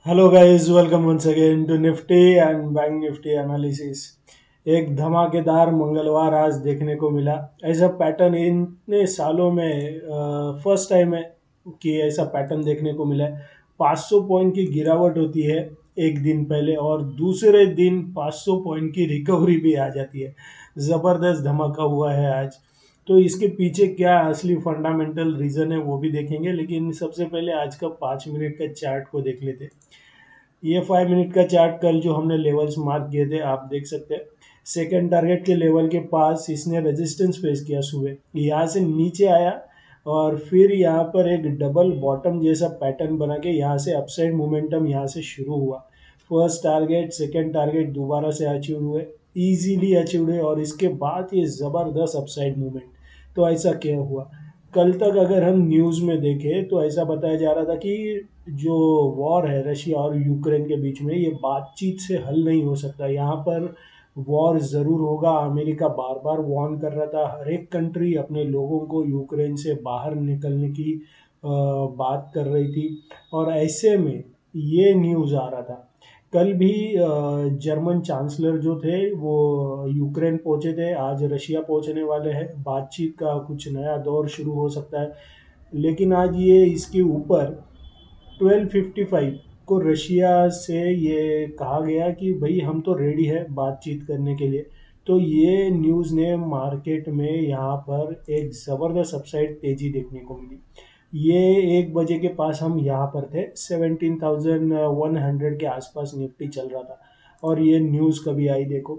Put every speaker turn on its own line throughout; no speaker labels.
Hello guys, welcome once again to Nifty and bank Nifty analysis. एक धमाकेदार मंगलवार आज देखने को मिला। ऐसा पैटर्न इतने सालों में फर्स्ट टाइम है कि ऐसा पैटर्न देखने को मिला है। 500 पॉइंट की गिरावट होती है एक दिन पहले और दूसरे दिन 500 पॉइंट की रिकवरी भी आ जाती है। ज़बरदस्त धमाका हुआ है आज। तो इसके पीछे क्या असली फंडामेंटल रीज़न है वो भी देखेंगे, लेकिन सबसे पहले आज का 5 मिनट का चार्ट को देख लेते हैं। ये 5 मिनट का चार्ट कल जो हमने लेवल्स मार्क किए थे आप देख सकते हैं। सेकंड टारगेट के लेवल के पास इसने रेजिस्टेंस फेस किया सुबह, यहाँ से नीचे आया और फिर यहाँ पर एक डबल बॉटम जैसा पैटर्न बना के यहाँ से अपसाइड मोमेंटम यहाँ से शुरू हुआ। फर्स्ट टारगेट सेकंड टारगेट दोबारा से अचीव हुए, इजीली अचीव हुए और इसके बाद ये ज़बरदस्त अपसाइड मूवमेंट। तो ऐसा क्या हुआ कल तक? अगर हम न्यूज़ में देखें तो ऐसा बताया जा रहा था कि जो वॉर है रशिया और यूक्रेन के बीच में, ये बातचीत से हल नहीं हो सकता। यहाँ पर वॉर ज़रूर होगा। अमेरिका बार बार वार्न कर रहा था, हर एक कंट्री अपने लोगों को यूक्रेन से बाहर निकलने की बात कर रही थी। और ऐसे में ये न्यूज़ आ रहा था। कल भी जर्मन चांसलर जो थे वो यूक्रेन पहुंचे थे, आज रशिया पहुंचने वाले हैं। बातचीत का कुछ नया दौर शुरू हो सकता है। लेकिन आज ये इसके ऊपर 12:55 को रशिया से ये कहा गया कि भाई हम तो रेडी है बातचीत करने के लिए। तो ये न्यूज़ ने मार्केट में यहाँ पर एक ज़बरदस्त अपसाइड तेजी देखने को मिली। ये 1 बजे के पास हम यहाँ पर थे, 17,100 के आसपास निफ्टी चल रहा था। और ये न्यूज़ कभी आई देखो,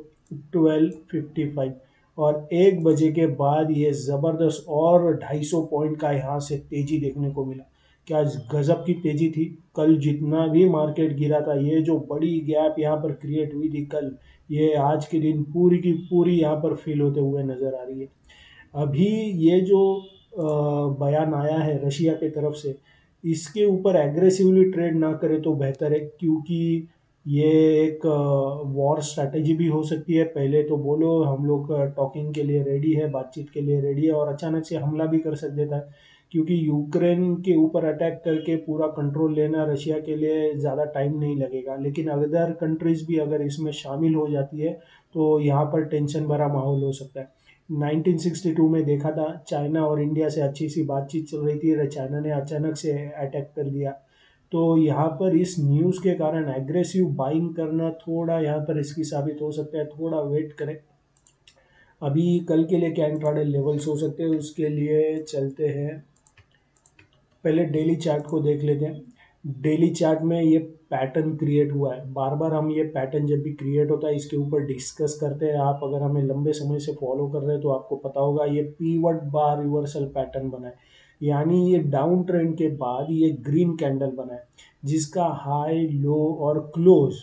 12:55 और 1 बजे के बाद ये ज़बरदस्त और 250 पॉइंट का यहाँ से तेजी देखने को मिला। क्या गजब की तेजी थी। कल जितना भी मार्केट गिरा था, ये जो बड़ी गैप यहाँ पर क्रिएट हुई थी कल, ये आज के दिन पूरी की पूरी यहाँ पर फिल होते हुए नजर आ रही है। अभी ये जो बयान आया है रशिया की तरफ से, इसके ऊपर एग्रेसिवली ट्रेड ना करे तो बेहतर है, क्योंकि ये एक वॉर स्ट्रैटेजी भी हो सकती है। पहले तो बोलो हम लोग टॉकिंग के लिए रेडी है, बातचीत के लिए रेडी है, और अचानक से हमला भी कर सकता है। क्योंकि यूक्रेन के ऊपर अटैक करके पूरा कंट्रोल लेना रशिया के लिए ज़्यादा टाइम नहीं लगेगा, लेकिन अदर कंट्रीज भी अगर इसमें शामिल हो जाती है तो यहाँ पर टेंशन भरा माहौल हो सकता है। 1962 में देखा था, चाइना और इंडिया से अच्छी सी बातचीत चल रही थी, चाइना ने अचानक से अटैक कर दिया। तो यहाँ पर इस न्यूज़ के कारण एग्रेसिव बाइंग करना थोड़ा यहाँ पर रिस्की साबित हो सकता है। थोड़ा वेट करें। अभी कल के लिए क्या इंट्राडे लेवल्स हो सकते हैं उसके लिए चलते हैं। पहले डेली चार्ट को देख लेते हैं। डेली चार्ट में ये पैटर्न क्रिएट हुआ है। बार बार हम ये पैटर्न जब भी क्रिएट होता है इसके ऊपर डिस्कस करते हैं। आप अगर हमें लंबे समय से फॉलो कर रहे हैं तो आपको पता होगा ये पीवट बार रिवर्सल पैटर्न बना है। यानी ये डाउन ट्रेंड के बाद ये ग्रीन कैंडल बना है, जिसका हाई लो और क्लोज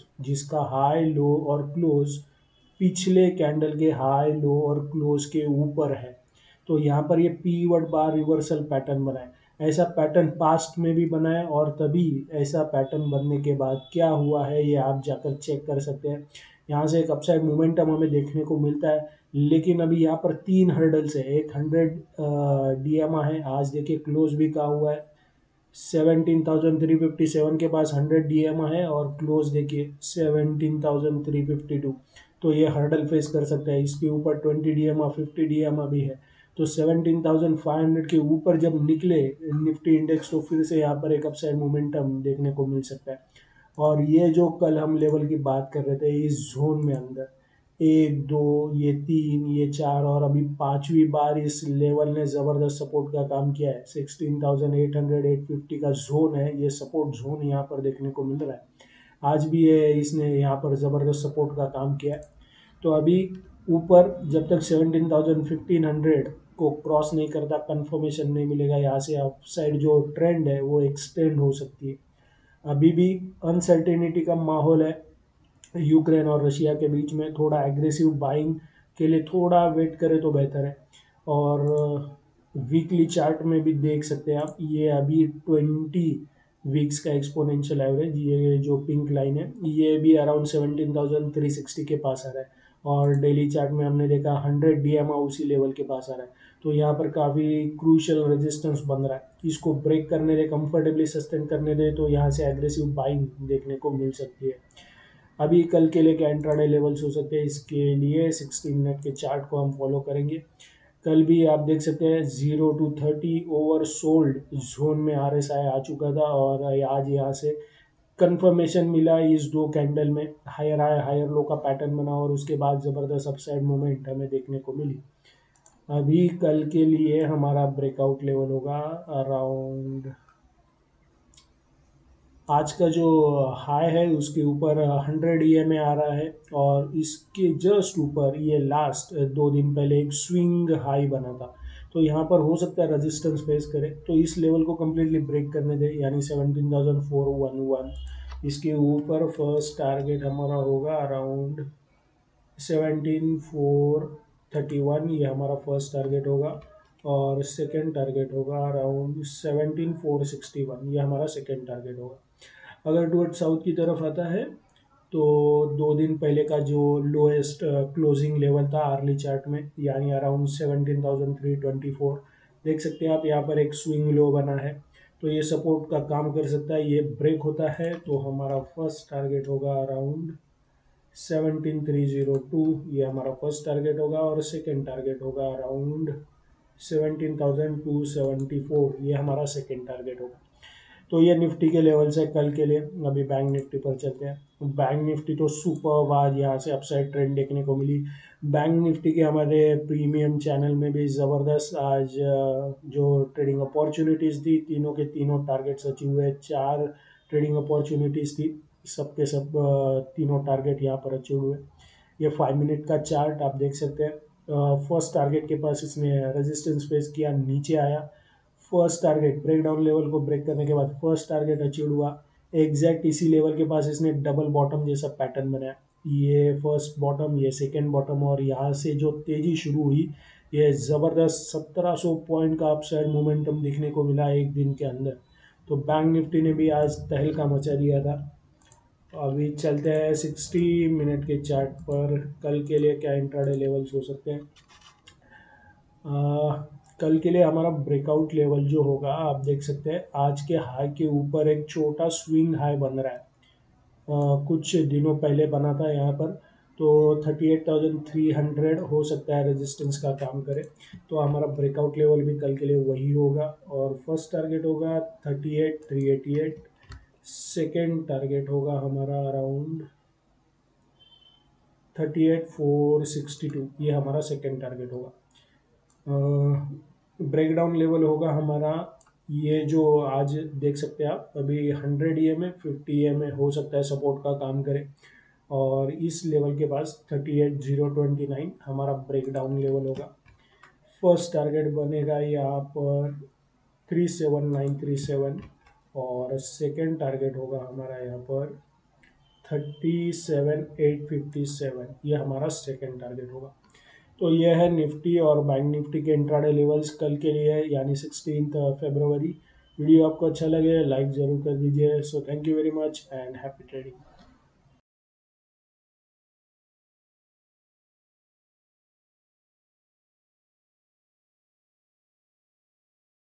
पिछले कैंडल के हाई लो और क्लोज के ऊपर है। तो यहाँ पर ये पीवट बार रिवर्सल पैटर्न बना है। ऐसा पैटर्न पास्ट में भी बना है और तभी ऐसा पैटर्न बनने के बाद क्या हुआ है ये आप जाकर चेक कर सकते हैं। यहाँ से एक अपसाइड मोमेंटम हमें देखने को मिलता है, लेकिन अभी यहाँ पर 3 हर्डल्स है। एक 100 डीएमआ है, आज देखिए क्लोज भी कहा हुआ है 17,357 के पास 100 डीएमआ है और क्लोज देखिए 17,352। तो ये हर्डल फेस कर सकता है। इसके ऊपर 20 डीएमआ 50 डीएमआ भी है। तो 17,500 के ऊपर जब निकले निफ्टी इंडेक्स तो फिर से यहाँ पर एक अपसाइड मोमेंटम देखने को मिल सकता है। और ये जो कल हम लेवल की बात कर रहे थे, इस जोन में अंदर 1 2 ये 3 ये 4 और अभी पांचवी बार इस लेवल ने जबरदस्त सपोर्ट का काम किया है। 16,800 850 का जोन है, ये सपोर्ट जोन यहाँ पर देखने को मिल रहा है। आज भी ये इसने यहाँ पर जबरदस्त सपोर्ट का काम किया है। तो अभी ऊपर जब तक 17,1500 को क्रॉस नहीं करता, कंफर्मेशन नहीं मिलेगा, यहाँ से अपसाइड जो ट्रेंड है वो एक्सटेंड हो सकती है। अभी भी अनसर्टेनिटी का माहौल है यूक्रेन और रशिया के बीच में। थोड़ा एग्रेसिव बाइंग के लिए थोड़ा वेट करें तो बेहतर है। और वीकली चार्ट में भी देख सकते हैं आप, ये अभी 20 वीक्स का एक्सपोनेंशियल एवरेज, ये जो पिंक लाइन है ये भी अराउंड 17,360 के पास आ रहा है। और डेली चार्ट में हमने देखा 100 डीएमआ उसी लेवल के पास आ रहा है। तो यहाँ पर काफ़ी क्रूशियल रेजिस्टेंस बन रहा है, इसको ब्रेक करने दे, कंफर्टेबली सस्टेन करने दे तो यहाँ से एग्रेसिव बाइंग देखने को मिल सकती है। अभी कल के लिए क्या इंट्राडे लेवल्स हो सकते हैं, इसके लिए 60 मिनट के चार्ट को हम फॉलो करेंगे। कल भी आप देख सकते हैं 0 to 30 ओवर सोल्ड जोन में RSI आ चुका था और आज यहाँ से कंफर्मेशन मिला इस दो कैंडल में, हायर हाई हायर लो का पैटर्न बना और उसके बाद ज़बरदस्त अपसाइड मूवमेंट हमें देखने को मिली। अभी कल के लिए हमारा ब्रेकआउट लेवल होगा अराउंड, आज का जो हाई है उसके ऊपर 100 EMA आ रहा है और इसके जस्ट ऊपर ये लास्ट 2 दिन पहले एक स्विंग हाई बना था, तो यहाँ पर हो सकता है रेजिस्टेंस फेस करे, तो इस लेवल को कम्प्लीटली ब्रेक करने दे, यानी 17,411। इसके ऊपर फर्स्ट टारगेट हमारा होगा अराउंड 17,431, ये हमारा फर्स्ट टारगेट होगा और सेकेंड टारगेट होगा अराउंड 17,461, ये हमारा सेकेंड टारगेट होगा। अगर टुवर्ड साउथ की तरफ आता है तो 2 दिन पहले का जो लोएस्ट क्लोजिंग लेवल था अर्ली चार्ट में, यानी अराउंड 17,324, देख सकते हैं आप यहाँ पर एक स्विंग लो बना है, तो ये सपोर्ट का काम कर सकता है। ये ब्रेक होता है तो हमारा फर्स्ट टारगेट होगा अराउंड 17,302, ये हमारा फर्स्ट टारगेट होगा और सेकेंड टारगेट होगा अराउंड 17,274, ये हमारा सेकेंड टारगेट होगा। तो ये निफ्टी के लेवल्स है कल के लिए। अभी बैंक निफ्टी पर चलते हैं। बैंक निफ्टी तो सुपर आज यहाँ से अपसाइड ट्रेंड देखने को मिली। बैंक निफ्टी के हमारे प्रीमियम चैनल में भी ज़बरदस्त आज जो ट्रेडिंग अपॉर्चुनिटीज़ थी, तीनों के तीनों टारगेट्स अचीव हुए। 4 ट्रेडिंग अपॉर्चुनिटीज़ थी, सबके सब तीनों टारगेट यहाँ पर अचीव हुए। ये 5 मिनट का चार्ट आप देख सकते हैं। फर्स्ट टारगेट के पास इसने रेजिस्टेंस फेस किया, नीचे आया, first target break down level को ब्रेक करने के बाद फर्स्ट टारगेट अचीव हुआ। एग्जैक्ट इसी लेवल के पास इसने डबल बॉटम जैसा पैटर्न बनाया, ये फर्स्ट बॉटम, ये सेकेंड बॉटम, और यहाँ से जो तेजी शुरू हुई, ये ज़बरदस्त 1700 पॉइंट का अपसाइड मोमेंटम देखने को मिला एक दिन के अंदर। तो बैंक निफ्टी ने भी आज तहलका मचा दिया था। तो अभी चलते हैं 60 मिनट के चार्ट पर, कल के लिए क्या इंट्राडे लेवल्स हो सकते हैं। कल के लिए हमारा ब्रेकआउट लेवल जो होगा आप देख सकते हैं, आज के हाई के ऊपर एक छोटा स्विंग हाई बन रहा है, कुछ दिनों पहले बना था यहाँ पर, तो 38,300 हो सकता है रेजिस्टेंस का काम करे। तो हमारा ब्रेकआउट लेवल भी कल के लिए वही होगा और फर्स्ट टारगेट होगा 38,388, सेकेंड टारगेट होगा हमारा अराउंड 38,462, ये हमारा सेकेंड टारगेट होगा। ब्रेकडाउन लेवल होगा हमारा, ये जो आज देख सकते हैं आप, अभी 100 EMA 50 EMA हो सकता है सपोर्ट का काम करे, और इस लेवल के पास 38,029 हमारा ब्रेकडाउन लेवल होगा। फर्स्ट टारगेट बनेगा यहाँ पर 37,937 और सेकेंड टारगेट होगा हमारा यहाँ पर 37,857, ये हमारा सेकेंड टारगेट होगा। तो यह है निफ्टी और बैंक निफ्टी के इंट्राडे लेवल्स कल के लिए, यानी 16 फरवरी। वीडियो आपको अच्छा लगे लाइक ज़रूर कर दीजिए। So thank you very much and happy trading.